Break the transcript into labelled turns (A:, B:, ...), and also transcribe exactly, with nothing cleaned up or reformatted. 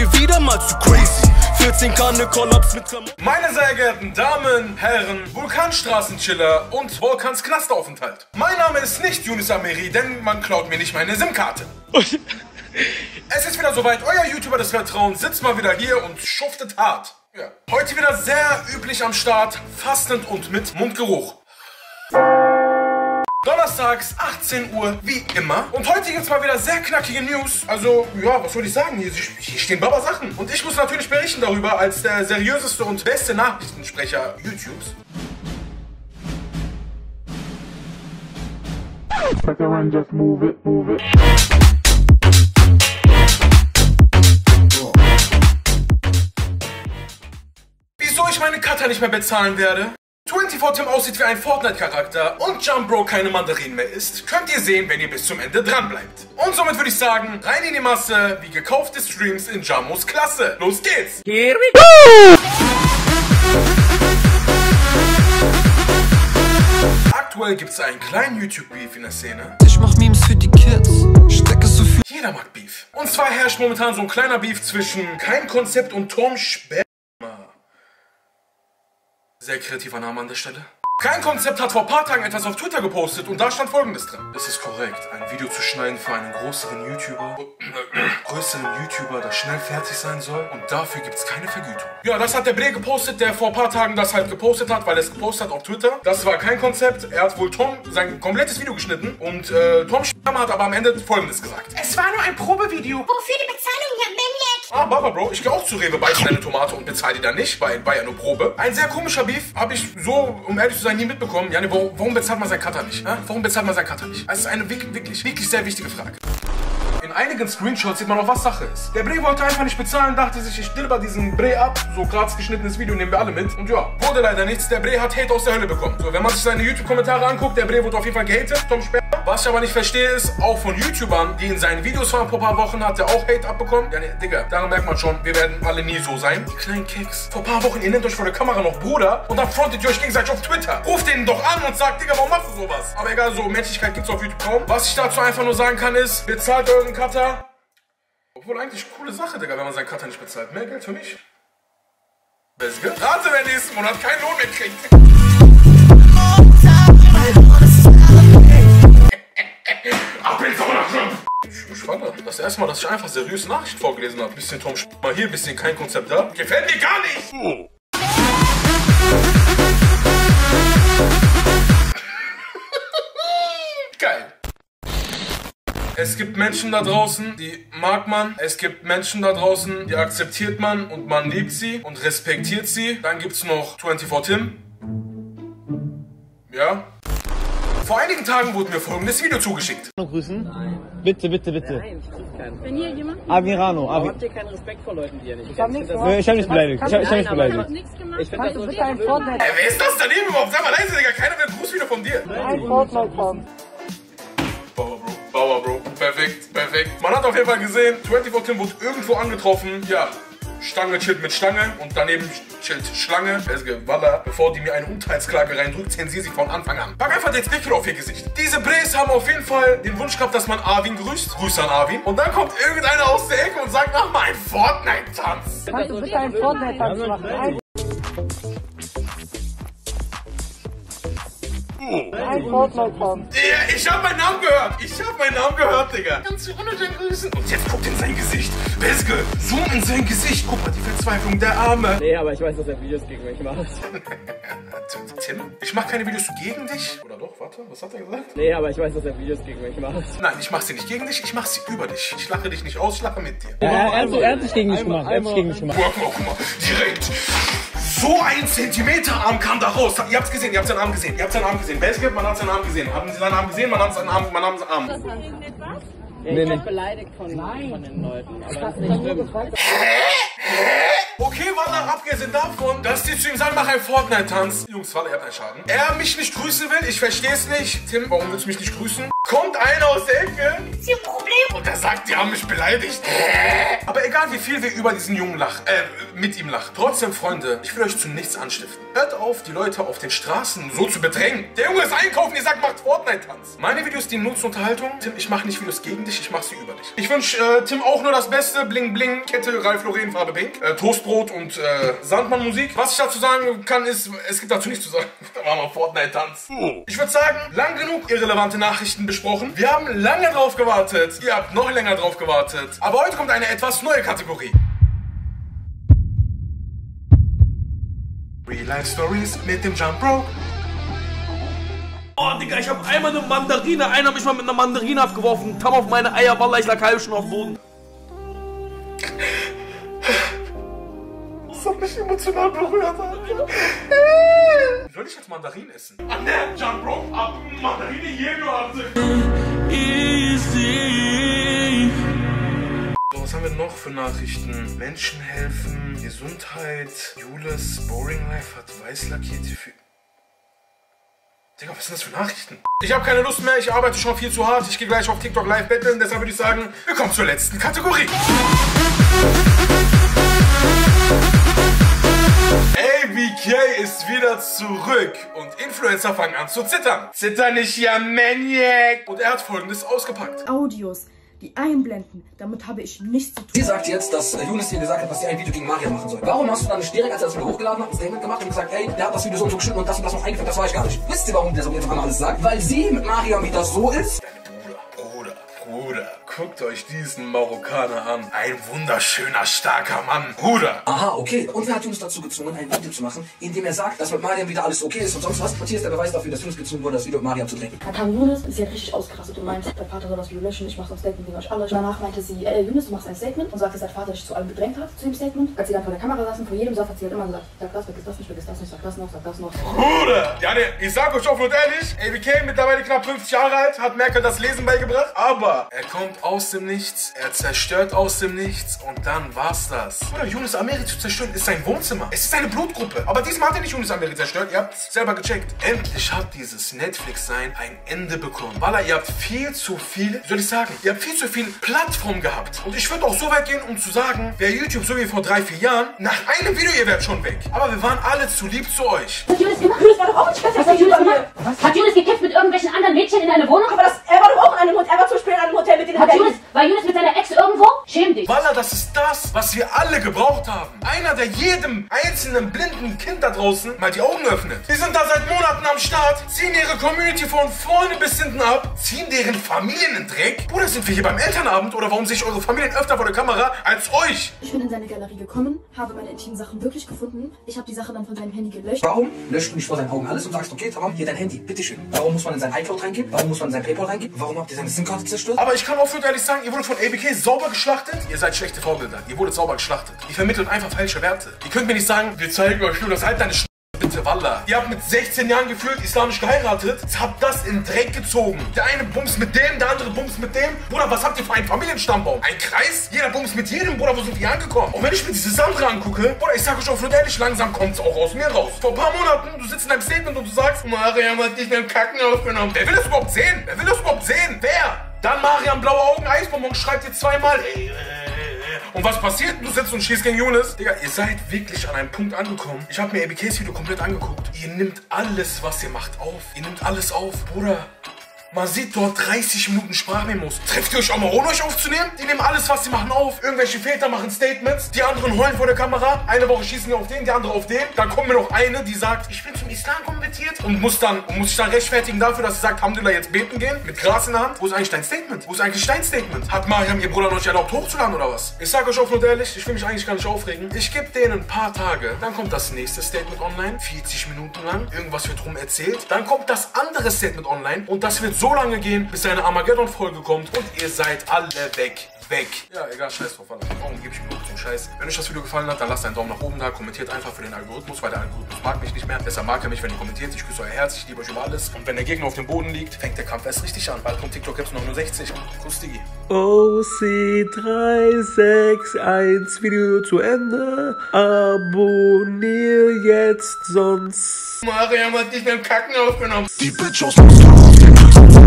A: hier wieder mal zu crazy. vierzehn K ne Kollaps mit Klamotten.
B: Meine sehr geehrten Damen, Herren, Vulkanstraßenchiller und Volkans Knastaufenthalt. Mein Name ist nicht Yunus Amiri, denn man klaut mir nicht meine SIM-Karte. Es ist wieder soweit, euer YouTuber des Vertrauens sitzt mal wieder hier und schuftet hart. Ja. Heute wieder sehr üblich am Start, fastend und mit Mundgeruch. Donnerstags, achtzehn Uhr, wie immer. Und heute gibt es mal wieder sehr knackige News. Also, ja, was soll ich sagen? Hier, hier stehen Baba Sachen. Und ich muss natürlich berichten darüber als der seriöseste und beste Nachrichtensprecher YouTubes.
C: Just move it, move it.
B: Wieso ich meine Cutter nicht mehr bezahlen werde? vierundzwanzig Tim aussieht wie ein Fortnite-Charakter und Jumbro keine Mandarinen mehr isst, könnt ihr sehen, wenn ihr bis zum Ende dran bleibt. Und somit würde ich sagen, rein in die Masse, wie gekaufte Streams in Jamos Klasse. Los geht's!
A: Here we go!
B: Aktuell gibt's einen kleinen YouTube-Beef in der Szene.
D: Ich mach Memes für die Kids, stecke so viel.
B: Jeder mag Beef. Und zwar herrscht momentan so ein kleiner Beef zwischen Kein Konzept und Tom Sperma. Sehr kreativer Name an der Stelle. Kein Konzept hat vor ein paar Tagen etwas auf Twitter gepostet und da stand Folgendes drin. Es ist korrekt, ein Video zu schneiden für einen größeren YouTuber, größeren YouTuber, der schnell fertig sein soll und dafür gibt es keine Vergütung. Ja, das hat der Bre gepostet, der vor ein paar Tagen das halt gepostet hat, weil er es gepostet hat auf Twitter. Das war kein Konzept, er hat wohl Tom sein komplettes Video geschnitten und äh, Tom Sperma hat aber am Ende Folgendes gesagt. Es war nur ein Probevideo.
E: Wofür die Bezahlung, Herr Benjet?
B: Ah, Baba, Bro, ich gehe auch zu Rewe, beiße deine Tomate und bezahle die dann nicht, weil war ja nur Probe. Ein sehr komischer Beef, habe ich so, um ehrlich zu sein, nie mitbekommen. Jani, warum, warum bezahlt man seinen Cutter nicht? Ja? Warum bezahlt man seinen Cutter nicht? Das ist eine wirklich, wirklich, wirklich sehr wichtige Frage. In einigen Screenshots sieht man auch, was Sache ist. Der Bre wollte einfach nicht bezahlen, dachte sich, ich dilber diesen Bre ab. So gratis geschnittenes Video nehmen wir alle mit. Und ja, wurde leider nichts. Der Bre hat Hate aus der Hölle bekommen. So, wenn man sich seine YouTube-Kommentare anguckt, der Bre wurde auf jeden Fall gehatet, Tom Sperma. Was ich aber nicht verstehe ist, auch von YouTubern, die in seinen Videos waren vor ein paar Wochen, hat er auch Hate abbekommen. Ja, ne, Digga, daran merkt man schon, wir werden alle nie so sein. Die kleinen Keks. Vor ein paar Wochen, ihr nennt euch vor der Kamera noch Bruder und dann frontet ihr euch gegenseitig auf Twitter. Ruft den doch an und sagt, Digga, warum machst du sowas? Aber egal, so Menschlichkeit gibt's auf YouTube kaum. Was ich dazu einfach nur sagen kann ist, bezahlt euren Cutter. Obwohl eigentlich coole Sache, Digga, wenn man seinen Cutter nicht bezahlt. Mehr Geld für mich. Beste Rate, wer nächsten Monat keinen Lohn mehr kriegt. Ab ins Ich, ich fand das erste Mal, dass ich einfach seriöse Nachrichten vorgelesen habe. Bisschen Tom Sperma hier, bisschen Kein Konzept da. Gefällt mir gar nicht! Oh. Geil. Es gibt Menschen da draußen, die mag man. Es gibt Menschen da draußen, die akzeptiert man und man liebt sie und respektiert sie. Dann gibt's noch vierundzwanzig Tim. Ja. Vor einigen Tagen wurde mir folgendes Video zugeschickt.
F: Grüßen? Nein. Bitte, bitte, bitte.
G: Nein, ich grüße keinen. Wenn hier jemand?
F: Avirano.
G: Warum habt ihr keinen Respekt vor Leuten, die ihr nicht
F: Ich hab nichts gemacht. Ich hab nicht beleidigt. Ich hab, ich hab nicht beleidigt.
G: Ich hab nichts gemacht. Ich
E: Kannst du bitte ein Fortnite?
B: Ey, wer ist das daneben überhaupt? Sag mal leise, Digga. Keiner will ein Grußvideo von dir.
E: Ein Fortnite kommt.
B: Bauer, Bro. Bauer, Bro. Perfekt, perfekt. Man hat auf jeden Fall gesehen, vierundzwanzig Tim wurde irgendwo angetroffen. Ja. Stange chillt mit Stange und daneben chillt Schlange. Walla, bevor die mir eine Unteilsklage reindrückt, zensieren sie von Anfang an. Pack einfach den Deckel auf ihr Gesicht. Diese Bres haben auf jeden Fall den Wunsch gehabt, dass man Arvin grüßt. Grüße an Arvin. Und dann kommt irgendeiner aus der Ecke und sagt, mach mal einen Fortnite-Tanz.
E: Kannst du bitte einen Fortnite-Tanz machen? Ein, ein Fortnite-Tanz.
B: Ja, ich hab meinen Namen gehört. Ich hab meinen Namen gehört, Digga. Kannst du unnötig grüßen? Und jetzt guckt in sein Gesicht. Beske, zoom in sein Gesicht. Guck mal, die Verzweiflung der Arme.
G: Nee, aber ich weiß, dass er Videos gegen mich macht.
B: Tim, ich mach keine Videos gegen dich. Oder doch? Warte, was hat er gesagt?
G: Nee, aber ich weiß, dass er Videos gegen mich macht.
B: Nein, ich mach sie nicht gegen dich, ich mach sie über dich. Ich lache dich nicht aus, ich lache mit dir.
F: Ja, er, hat, er hat sich gegen mich gemacht. Er hat sich gegen mich gemacht.
B: Guck mal, guck mal, direkt. So ein Zentimeter Arm kam da raus. Ihr habt's gesehen, ihr habt seinen Arm gesehen. Ihr habt seinen Arm gesehen. Beske, man hat seinen Arm gesehen. Haben Sie seinen Arm gesehen? Man hat seinen Arm, man hat seinen Arm.
G: Ja, ich nee, nee. beleidigt von, von den Leuten. Aber das ist nicht schlimm.
B: Okay, Walla, abgesehen davon, dass die zu ihm sagen, mach einen Fortnite-Tanz. Jungs, Walla, ihr habt einen Schaden. Er mich nicht grüßen will, ich verstehe es nicht. Tim, warum willst du mich nicht grüßen? Kommt einer aus der Ecke. Ist hier ein Problem? Und der sagt, die haben mich beleidigt. Aber egal wie viel wir über diesen Jungen lachen, äh, mit ihm lachen. Trotzdem, Freunde, ich will euch zu nichts anstiften. Hört auf, die Leute auf den Straßen so zu bedrängen. Der Junge ist einkaufen, ihr sagt, macht Fortnite-Tanz. Meine Videos dienen nur zur Unterhaltung. Tim, ich mache nicht Videos gegen dich, ich mache sie über dich. Ich wünsche äh, Tim auch nur das Beste. Bling, bling, Kette, Ralph Lauren, Farbe Pink. Äh, Toastbrot und äh, Sandmann-Musik. Was ich dazu sagen kann, ist, es gibt dazu nichts zu sagen. Da war mal Fortnite-Tanz. Ich würde sagen, lang genug irrelevante Nachrichten besprochen. Wir haben lange drauf gewartet. Ihr habt noch länger drauf gewartet. Aber heute kommt eine etwas neue Kategorie. Real Life Stories mit dem Jump Bro.
H: Oh, Digga, ich hab einmal eine Mandarine, einer hat mich mal mit einer Mandarine abgeworfen, tam auf meine Eier, Wallah, ich lag halb schon auf dem Boden.
B: Das hat mich emotional berührt, Alter. Soll ich jetzt Mandarinen essen? An der Jump Bro, ab Mandarine hier hatte. Easy. So, was haben wir noch für Nachrichten? Menschen helfen, Gesundheit, Jules, Boring Life hat weiß lackierte Füße. Digga, was sind das für Nachrichten? Ich habe keine Lust mehr, ich arbeite schon viel zu hart. Ich gehe gleich auf TikTok live betteln, deshalb würde ich sagen, wir kommen zur letzten Kategorie. A B K ist wieder zurück und Influencer fangen an zu zittern. Zitter nicht, ja Maniac! Und er hat Folgendes ausgepackt.
I: Audios, die einblenden, damit habe ich nichts zu tun.
J: Sie sagt jetzt, dass äh, Younes dir gesagt hat, dass sie ein Video gegen Maria machen soll. Warum hast du dann nicht direkt, als er das Video hochgeladen hat, ein Statement gemacht und gesagt, ey, der hat das Video so und so geschnitten und das und das noch eingefügt, das weiß ich gar nicht. Wisst ihr, warum der so jetzt auf alles sagt? Weil sie mit Maria wieder so ist.
B: Bruder, Bruder, guckt euch diesen Marokkaner an. Ein wunderschöner, starker Mann. Bruder.
J: Aha, okay. Und wer hat Younes dazu gezwungen, ein Video zu machen, in dem er sagt, dass mit Mariam wieder alles okay ist und sonst was? Und hier ist der Beweis dafür, dass Younes gezwungen wurde, das Video mit Mariam zu drehen.
I: Dann kam Younes, sie hat richtig ausgerastet und meinte, dein Vater soll das Video löschen, ich mach so ein Statement gegen euch alle. Danach meinte sie, äh, Younes, du machst ein Statement und sagte, dass dein Vater dich zu allem gedrängt hat, zu dem Statement. Als sie dann vor der Kamera saßen, vor jedem Satz hat sie halt immer gesagt, sag das, vergiss das nicht, vergiss das nicht, sag das noch, sag das noch.
B: Bruder! Ja, ne, ich sag euch offen und ehrlich, A B K, mittlerweile knapp fünfzig Jahre alt, hat Merkel das Lesen beigebracht, aber er kommt aus dem Nichts, er zerstört aus dem Nichts und dann war's das. Bruder, Younes Amiri zu zerstören ist sein Wohnzimmer. Es ist eine Blutgruppe. Aber diesmal hat er nicht Younes Amiri zerstört, ihr habt's selber gecheckt. Endlich hat dieses Netflix-Sein ein Ende bekommen. Wallah, ihr habt viel zu viel, wie soll ich sagen, ihr habt viel zu viel Plattform gehabt. Und ich würde auch so weit gehen, um zu sagen, wer YouTube so wie vor drei, vier Jahren, nach einem Video, ihr werdet schon weg. Aber wir waren alle zu lieb zu euch.
K: Was hat Younes gemacht? Younes war doch auch nicht fest. Was hat Younes gemacht? Was? Hat Younes gekifft mit irgendwelchen anderen Mädchen in einer Wohnung?
E: Aber das, er war doch auch in einem Hotel, er war zum Beispiel in einem Hotel mit den
K: Hat Younes, war Younes mit seiner Ex irgendwo? Schäm dich.
B: Wallah, das ist das, was wir alle gebraucht haben. Einer, der jedem einzelnen blinden Kind da draußen mal die Augen öffnet. Die sind da seit Monaten am Start, ziehen ihre Community von vorne bis hinten ab, ziehen deren Familien in den Dreck. Bruder, sind wir hier beim Elternabend oder warum sehe ich eure Familien öfter vor der Kamera als euch?
I: Ich bin in seine Galerie gekommen, habe meine intimen Sachen wirklich gefunden. Ich habe die Sache dann von seinem Handy gelöscht.
J: Warum löscht du nicht vor seinen Augen alles und sagst, okay, Tamam, hier dein Handy, bitteschön. Warum muss man in sein iCloud reingeben? Warum muss man in sein PayPal reingeben? Warum habt ihr seine SIM-Karte zerstört?
B: Aber ich kann offen und ehrlich sagen, ihr wurdet von A B K sauber geschlachtet. Ihr seid schlechte Vorbilder. Ihr wurdet sauber geschlachtet. Ihr vermittelt einfach falsche Werte. Ihr könnt mir nicht sagen, wir zeigen euch nur das halt deine Sch bitte, Wallah. Ihr habt mit sechzehn Jahren gefühlt islamisch geheiratet, habt das in Dreck gezogen. Der eine bumst mit dem, der andere bumst mit dem. Bruder, was habt ihr für einen Familienstammbaum? Ein Kreis? Jeder bumst mit jedem, Bruder, wo sind wir angekommen? Und wenn ich mir diese Sandra angucke, Bruder, ich sag euch offen und ehrlich, langsam kommt's auch aus mir raus. Vor ein paar Monaten, du sitzt in deinem Statement und du sagst, Mariam hat dich beim Kacken aufgenommen. Wer will das überhaupt sehen? Wer will das überhaupt sehen? Wer? Dann Mariam, blaue Augen, Eisbonbon, schreibt dir zweimal, ey, und was passiert? Du sitzt und schießt gegen Younes. Digga, ihr seid wirklich an einem Punkt angekommen. Ich habe mir A B Ks Video komplett angeguckt. Ihr nimmt alles, was ihr macht, auf. Ihr nimmt alles auf. Bruder, man sieht dort dreißig Minuten Sprachmemos. Trefft ihr euch auch mal ohne euch aufzunehmen? Die nehmen alles, was sie machen, auf. Irgendwelche Väter machen Statements. Die anderen heulen vor der Kamera. Eine Woche schießen wir auf den, die andere auf den. Dann kommt mir noch eine, die sagt, ich bin zum Islam konvertiert. Und muss dann, und muss sich dann rechtfertigen dafür, dass sie sagt, Alhamdulillah, jetzt beten gehen. Mit Gras in der Hand. Wo ist eigentlich dein Statement? Wo ist eigentlich dein Statement? Hat Mariam ihr Bruder noch nicht erlaubt, hochzuladen oder was? Ich sage euch offen und ehrlich, ich will mich eigentlich gar nicht aufregen. Ich gebe denen ein paar Tage. Dann kommt das nächste Statement online. vierzig Minuten lang. Irgendwas wird rum erzählt. Dann kommt das andere Statement online. Und das wird so lange gehen, bis eine Armageddon-Folge kommt. Und ihr seid alle weg. Weg. Ja, egal, scheiß drauf, Alter. Warum gebe ich mir noch zum Scheiß? Wenn euch das Video gefallen hat, dann lasst einen Daumen nach oben da. Kommentiert einfach für den Algorithmus, weil der Algorithmus mag mich nicht mehr. Deshalb mag er mich, wenn ihr kommentiert. Ich küsse euer Herz, ich liebe euch über alles. Und wenn der Gegner auf dem Boden liegt, fängt der Kampf erst richtig an. Bald kommt TikTok jetzt noch nur sechzig. Kuss, Digi.
H: O C drei sechs eins Video zu Ende. Abonnier jetzt, sonst
B: Mariam hat dich beim Kacken aufgenommen.
C: Die Bitch aus Münster auf den